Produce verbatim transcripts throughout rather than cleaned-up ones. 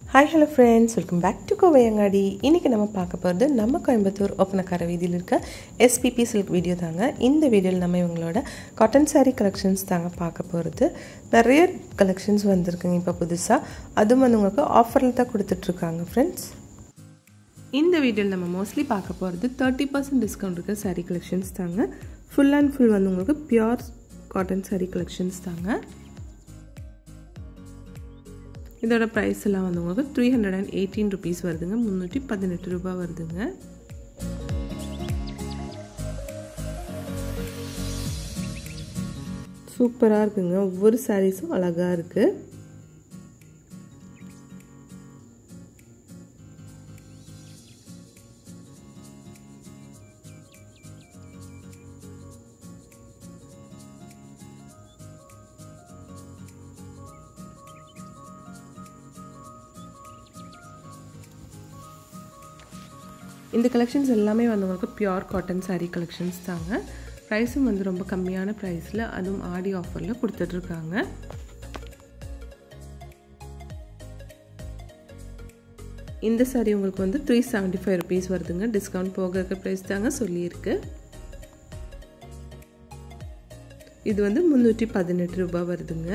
Hi hello friends, welcome back to Kovayangadi. இன்னைக்கு நம்ம பார்க்க போறது நம்ம கோயம்புத்தூர் ஒப்பனக்கார வீதியில் இருக்க S P P silk video தாங்க. இந்த வீடியோல நம்ம இவங்களோட காட்டன் saree collections தாங்க பார்க்க போறது. நிறைய collections வந்திருக்குங்க இப்ப புதுசா. அதுவும் வந்து உங்களுக்கு ஆஃபர்ல தான் கொடுத்துட்டு இருக்காங்க friends. இந்த வீடியோல நம்ம mostly பார்க்க போறது thirty percent discount இருக்க saree collections தாங்க. Full and full வந்து உங்களுக்கு pure cotton saree collections தாங்க. இதோட price எல்லாம் வந்து உங்களுக்கு three hundred eighteen rupees வருதுங்க முந்நூற்று பதினெட்டு ரூபாய் வருதுங்க சூப்பரா இருக்குங்க ஒவ்வொரு சாரீஸும் அழகா இருக்கு இந்த கலெக்ஷன்ஸ் எல்லாமே வந்து உங்களுக்கு பியூர் காட்டன் saree collections தாங்க பிரைஸும் வந்து ரொம்ப கம்மியான பிரைஸ்ல அதுவும் ஆடி ஆஃபர்ல கொடுத்துட்டு இருக்காங்க இந்த saree உங்களுக்கு வந்து three seventy-five rupees வருதுங்க டிஸ்கவுண்ட் போக இருக்க பிரைஸ் தாங்க சொல்லி இருக்கு இது வந்து முந்நூற்று பதினெட்டு ரூபாய் வருதுங்க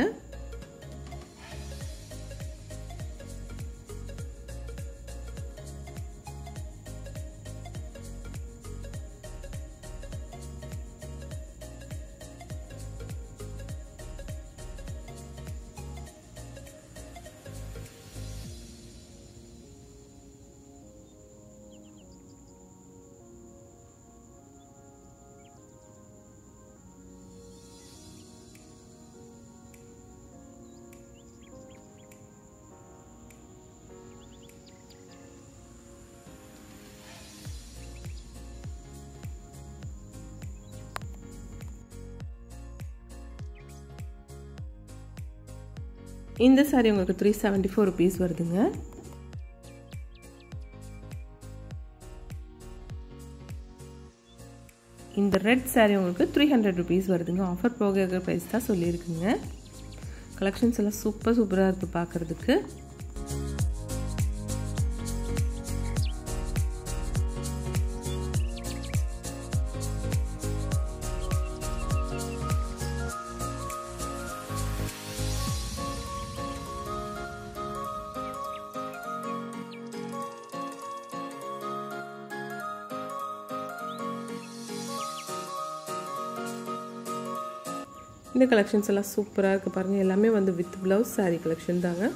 இந்த saree உங்களுக்கு three seventy-four rupees வருதுங்க இந்த ரெட் saree உங்களுக்கு three hundred rupees வருதுங்க ஆஃபர் போக இருக்க பிரைஸ் தான் சொல்லி இருக்குங்க கலெக்ஷன்ஸ் எல்லாம் சூப்பர் சூப்பரா இருக்கு பார்க்கிறதுக்கு இந்த கலெக்ஷன்ஸ் எல்லாம் சூப்பரா இருக்கு பாருங்க எல்லாமே வந்து வித் blouse saree collection தாங்க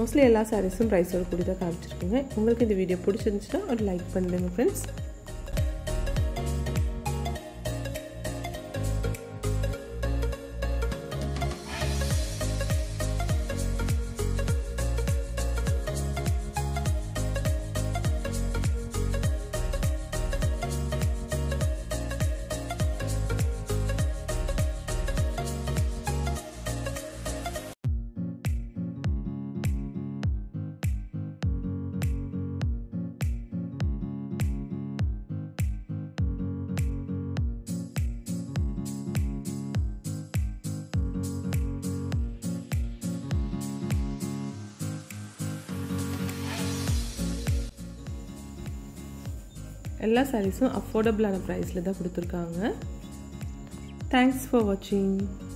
மோஸ்ட்லி எல்லா சாரீஸும் ப்ரைஸோட கூடி தான் காமிச்சிருக்கேங்க. உங்களுக்கு இந்த வீடியோ பிடிச்சிருந்துச்சுன்னா ஒரு லைக் பண்ணுங்க ஃப்ரெண்ட்ஸ். எல்லா சாரீஸும் அஃபோர்டபுளான ப்ரைஸில் தான் கொடுத்துருக்காங்க. தேங்க்ஸ் ஃபார் வாட்சிங்.